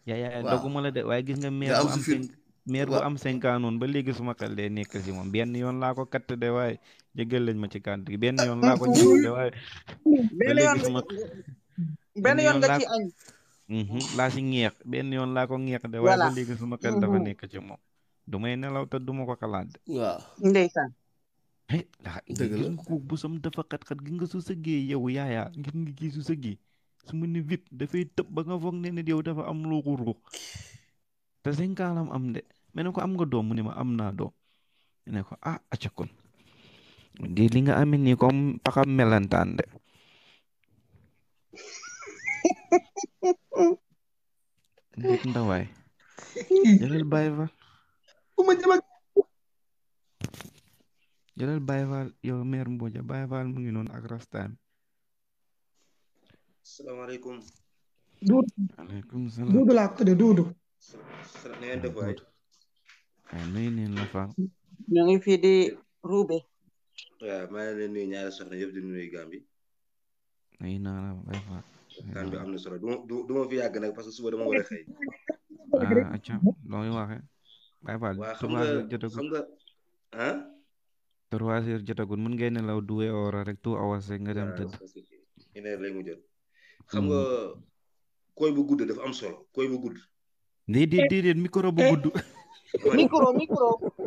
yaa waaw doguma la de waaye gis nga nga maire bu am si am fit maire bu waaw am 5 ans noonu ba léegi suma xel day nekk si moom benn yoon laa ko katt de waaye jégal lañ ma ci kàddu gi benn yoon laa ko ñam de waaye ba benn yoon léegi nga suma benn benn yoon yoon nga laa ci ko añ. laa si ñeex benn yoon laa ko ñeex de waaye ba Voilà. léegi suma xel dafa nekk ci moom du may nelaw te duma ko xalaat de waaw Ndeysaan. laa dëgg gis la nga ko busam dafa xat-xat gi nga su sëggee yow yaaya gis nga kii su sëggee su ma ni vip dafay tëb ba nga foog ne nit yow dafa am lu ko ruux te 5 ans lam am de me ne ko am nga doom mu ne ma am naa doom ne ko ah acca kon di li nga amee nii comme paxam melantaan de ndek ndawaay jëlal bàyyi fa ku ma jëm ak jëlal bàyyi fa yow mère Mbodja bàyyi fa mu ngi noonu ak rastaam salaamaaleykum. Duudu. aleykum salaam Duudu laa ko tuddee Duudu. na ngeen def waay. waaye nuyu neen la fa ñu ngi fii di ruube. waaw maa ngi leen nuyu ñaari soxna yëpp di nuyu Gambi. nuyu naa la bàyyi fa waxtaan bi am na solo du ma fi yàgg nag parce que suba dama war a xëy. acca looy waxe bàyyi fa waa 3 heures xam jotagul nga ah. 3 heures jotagul mun ngay nelaw 2 heures rek 2 hours rek nga dem waaw tëdd parce que une heure lay mu jot. xam nga koy bu gudd dafa am solo koy bu gudd. déedéet micro bu gudd micro.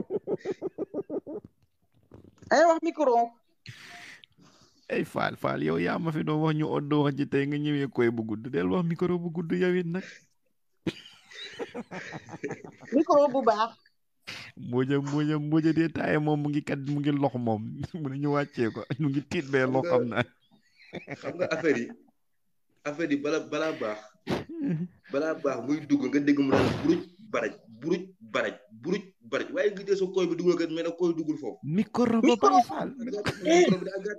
ay wax micro. ay faal yow yaa ma fi doon wax ñu oddoo wax ji tey nga ñëwee koy bu gudd del wax micro bu gudd yow it nag micro bu baax. Mbodja dee taaye moom mu ngi lox moom mu ne ñu wàccee ko ñu ngi tiit bee lox xam naa xam nga affaire yi balaa baax muy dugg nga dégg mu naan buruj baraj waaye nga jël sa koy bi dugal kat mais nag koy duggul foofu. micro ba bàyyi faal micro bi daa gàtt.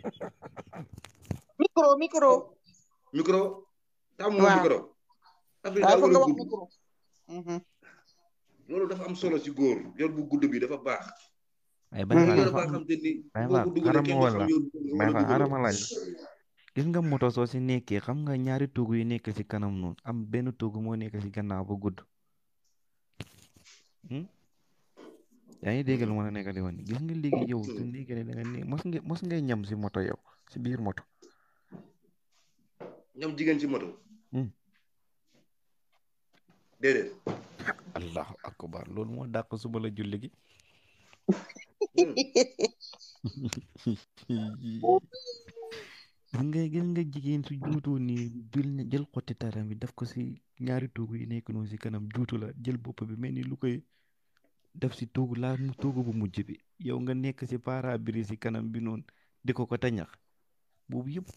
micro tam moom micro. affaire yi daa war a gudd micro. loolu dafa am solo si góor yor bu gudd bi dafa baax. ay bàyyi faal yor baa xam te ni boo ko dugalee kenn du xam yow xarama laaj gis nga moto soo si nekkee xam nga ñaari tugg yu nekk si kanam noonu am benn tugg moo nekk si gannaaw bu gudd yaa ngi dégg lu ma la nekk di woon gis nga léegi yow su nekkee ne da nga ne mos ngay ñam si moto yow si biir moto ñam jigéen ci moto déedéet allahu akbar loolu moo dàq suba la julli gi gis nga jigéen su juutoo nii jël xotti taram bi daf ko si ñaari tuugu yi nekk noonu si kanam juutu la jël bopp bi mel ni lu koy def si tuugu tuugu bu mujj bi yow nga nekk si pare-brise si kanam bi noonu di ko tañax boobu yëpp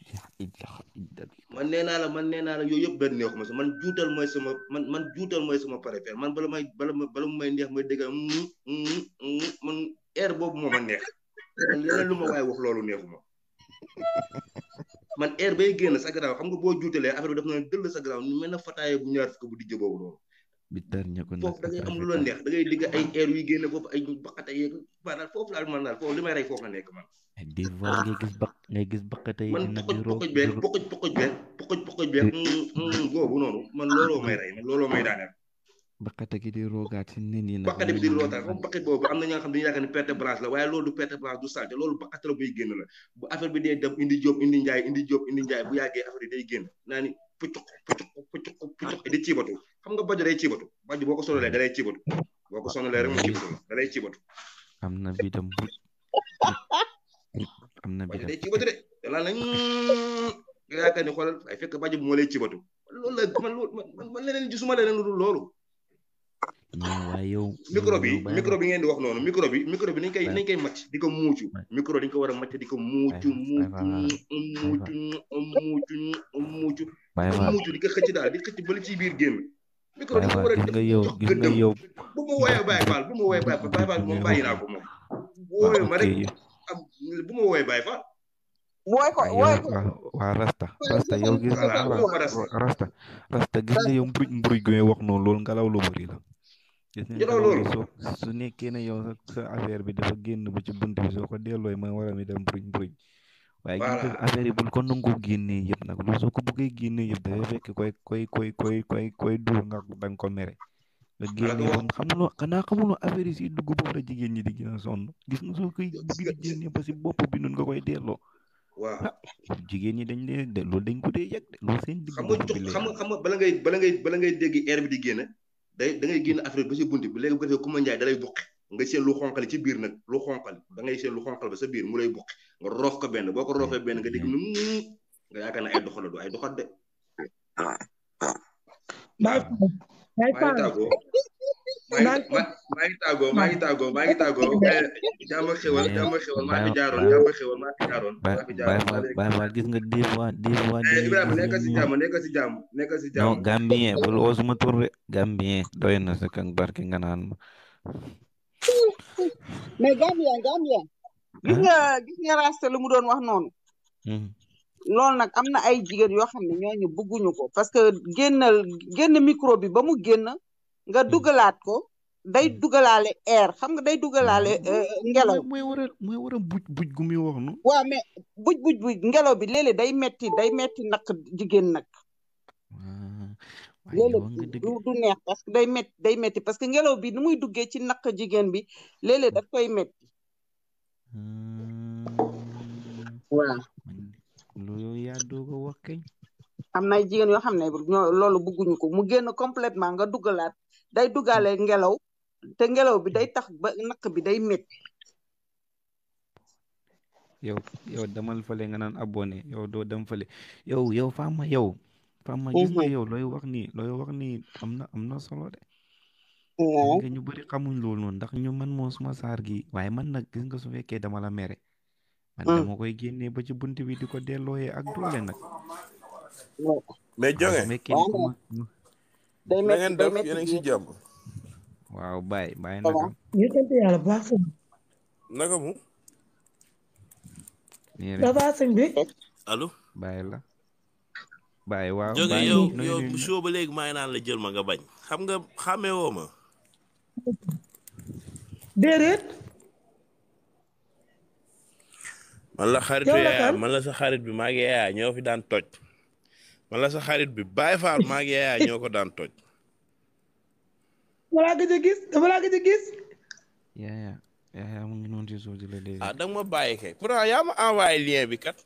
man nee naa la yooyu yëpp benn neexuma sa man juutal mooy sama préféré man bala mu may neex may dégg man air boobu moo ma neex man leneen lu ma waaye wax loolu neexuma man air bay génn sa garaaw xam nga boo juutalee affaire bi daf na dëll sa garaaw ñu mel na fataaye bu ñaar fukk bu dijj boobu noonu foofu da ngay am lu la neex da ngay digg ay air yuy génn foofu ay baqate yeeg daal foofu laal man daal foofu li may rey foofu la nekk man des fois ngay gis baqate yi man poxoj beeg boobu noonu man looloo may rey man looloo may daaneel baqate gi di roogaat si nen yi nag baqate bi di rootaat comme baqate boobu am na ñoo xam ne dañuy yaakaar ne perte blanche la waaye loolu du perte blanche du salte loolu baqate la buy génn la bu affaire bi dee dem indi jóob indi njaay bu yàggee affaire yi day génn naa ni pucuk di ciibatu xam nga bajo day ciibatu bajo boo ko sonalee da lay ciibatu boo ko sonalee rek mu ciibatu la da lay ciibatu am na bi dem bajo day ciibatu de laa nañ nga yaakaar ni xoolal ay fekk bajo bi moo lay ciibatu loolu la man leneen gisuma leneen lu dul loolu waaye yow micro bi ngeen di wax noonu micro bi nañ koy màcc di ko muucu micro dañ ko war a màcc di ko muucu di ko xëcc daal di xëcc bali ci biir génn micro dañ ko war a jox gëddam bu ma wooyee Baye Fall Baye Fall moom bàyyi naa ko moom wooyee ma rek bu ma wooyee Baye Fall wooy ko waa rasta yow gis rasta gis nga yow mburuj gu wax noonu loolu ngelaw lu bëri la gis nga loolu su nekkee ne yow sa affaire bi dafa génn ba ci bunt bi soo ko dellooy ma war a mi dem mburuj waaye gis nga voilà affaire yi bul ko nangoo génnee yëpp nag lu soo ko bëggee génnee yëpp dafay fekk koy dóor nga danga ko mere nga ala ko génnee ba wax mu xanaa xamuloo affaire yi si dugg boobu la jigéen ñi di gën a sonn gis nga soo koy gis bëgg nga di génnee ba si bopp bi nun nga koy delloo waaw ah jigéen ñi dañ leen de loolu dañ ko dee yëg de loolu seen digg xam nga bopp jox bi lay xam nga bala ngay dégg air bi di génn da ngay génn affaire ba si bunti bi léegi bu ko defee Kumba Njaay da lay buqi nga seen lu xonqali ci biir nag lu xonqali da ngay seen lu xonqal ba sa biir mu lay buqi nga roof ko benn boo ko roofee benn nga dégg nu nga yaakaar ne ay doxal la du ay doxat de Baay maa ngi tàggoo maa ngi tàggoo jàmm ak xewal maa fi jaaroon Baay Faal gis nga des fois Ibrahima nekk si jàmm non Gambien bul oo suma tur de Gambien doy na sa kan barke nga naan ma mais Gambien gis nga raste lu mu doon wax noonu loolu nag am na ay jigéen yoo xam ne ñooñu bëgguñu ko parce que génn micro bi ba mu génn nga dugalaat ko day dugalaale air xam nga day dugalaale ngelaw mooy war a buj gu muy wax no waaw mais buj ngelaw bi léeg-léeg day metti naq jigéen nag léeg-léeg du neex parce que day metti parce que ngelaw bi nu muy duggee ci naq jigéen bi léeg-léeg daf koy metti waaw loolu yaa doog a wax kañ am na ay jigéen yoo xam ne loolu bëgguñu ko mu génn complètement nga dugalaat day duggaale ngelaw te ngelaw bi day tax ba naq bi day metti yow demal fale nga naan abonné yow doo dem fale yow Fama gis nga yow looy wax nii am na solo de gis nga ñu bëri xamuñ loolu noonu ndax ñu man moo suma saar gi waaye man nag gis nga su fekkee dama la mere man dama koy génnee ba ci bunt bi di ko dellooyee ak doole nag mais jonge da ngeen def yéen a ngi si jàmm waaw bàyyi naka ñu sant yàlla bu baax sëñ naka mu dafa sëñ bi allo bàyyi la bàyyi waaw jonge yow soo ba léegi maa ngi naan la jël ma nga bañ xam nga xàmmee woo ma déedéet man la xaritu yaaya man la sa xarit bi maa ngi yaaya ñoo fi daan toj man la sa xarit bi Baay Faal maa ngi yaaya ñoo ko daan toj dama laa gëj a gis yaaya mu ngi noonu ci suuf di la dégg da nga ma bàyyi kay pourtant yaa ma envoyé lien bi kat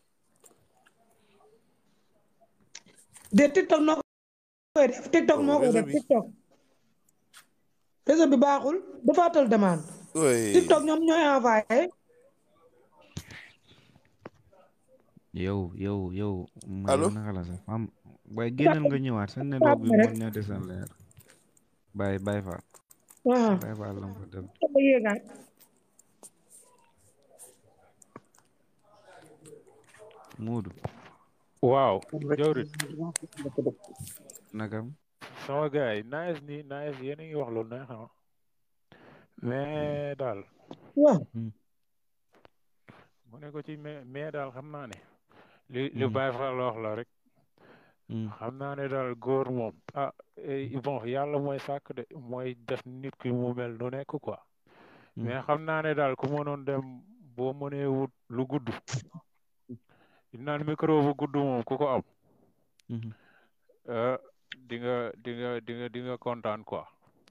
de TikTok noo koy def TikTok moo koy def TikTok réseau bi baaxul dafa tal demande TikTok ñoom ñooy envoyé yow allo naka la sax am waaye génnal nga ñëwaat sa ne bi moo ne desal leer bàyyi fa waaw bàyyi fa lam fa dem yéegaat Moodu waaw jawrit nakam sama gars yi nice yéen a ngi wax loolu neex na mais daal waaw mu ne ko ci mais daal xam naa ne li Baye Fall wax la rek xam naa ne daal góor moom bon yàlla mooy sàkk de mooy def nit ki mu mel nu nekk quoi mais xam naa ne daal ku mënoon dem boo mënee wut lu gudd naan micro bu gudd moom ku ko am di nga kontaan quoi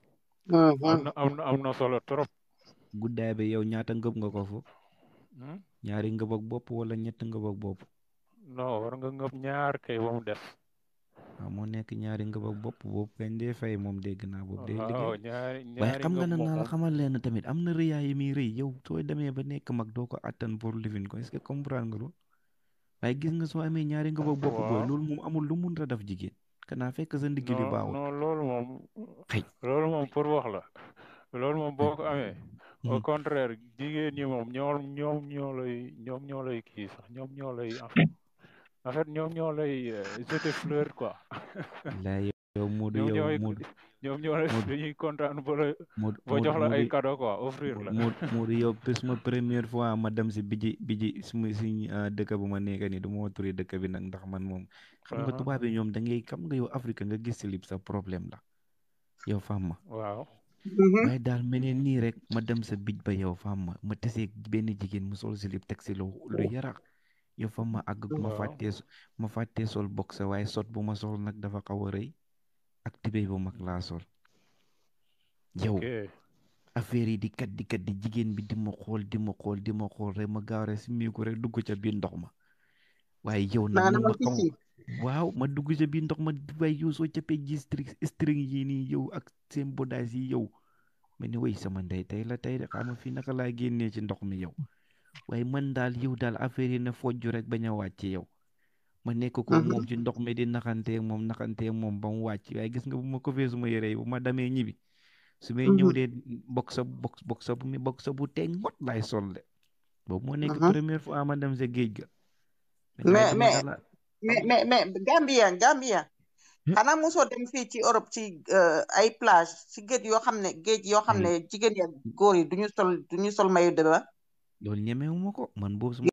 am na solo trop guddaay bi yow ñaata ngëb nga ko foofu ñaari ngëb ak bopp wala ñett ngëb ak bopp non war nga ngëb ñaar kay ba mu def moo nekk ñaari ngëb ak bopp boobu kañ dee fay moom dégg naa boobu day waaw liggéey waaye xam nga nag naa la xamal leen tamit am na rëyaay yi muy rëy yow soo demee ba nekk mag doo ko attan pour lifin ko est-ce que comprendre nga loolu waaye gis nga soo amee ñaari ngëb ak bopp booy loolu moom amul lu mun a def jigéen kanaa fekk sa ndigg li baaxul non loolu moom xëy loolu moom pour wax la loolu moom boo ko amee au contraire jigéen ñi moom ñoom ñoo lay kii sax ñoom ñoo lay en fait ñoom ñoo lay jeter fleur quoi laay yow Modou ñoom ñoo lay dañuy kontaan ba jox la ay cadeau quoi offrir la Modou yow suma première fois ma dem si biji suma si dëkk bu ma nekk nii du ma turi dëkk bi nag ndax man moom xam nga tubaab yi ñoom da ngay xam nga yow Afrique nga gis slip sa problème la yow fam ma waaw waaye daal meneen nii rek ma dem sa bij ba yow fam ma tesee benn jigéen mu sol slip teg si lu yara yow fa ma àgg ma fàttee sol boxe waaye sot bu ma sol nag dafa xaw a rëy ak tubéy bu mag laa sol yow affaire yi di kat di jigéen bi di ma xool rek ma gaaw rek si miiku rek dugg ca biir ndox ma waaye yow nag ma xam waaw ma dugg ca biir ndox ma waaye yow soo capee ji string yi nii yow ak seen bodaas yi yow ma ne way sama ndey tey de xam nga fii naka laa génnee ci ndox mi yow waaye man daal yow daal affaire yi ne fojju rek bañ a wàcc yow ma nekk ko moom ci ndox mi di naxantee moom ba mu wàcc waaye gis nga bu ma ko fee suma yére yi bu ma damee ñibbi su may ñëw de box bu teg ngot laay sol de boobu moo nekk première fois ma dem sa géej ga mais Gambia xanaa mosoo dem fii ci Europe ci ay plage ci géej yoo xam ne jigéen ya góor yi duñu sol maillot de bain loolu ñemewuma ko man boobu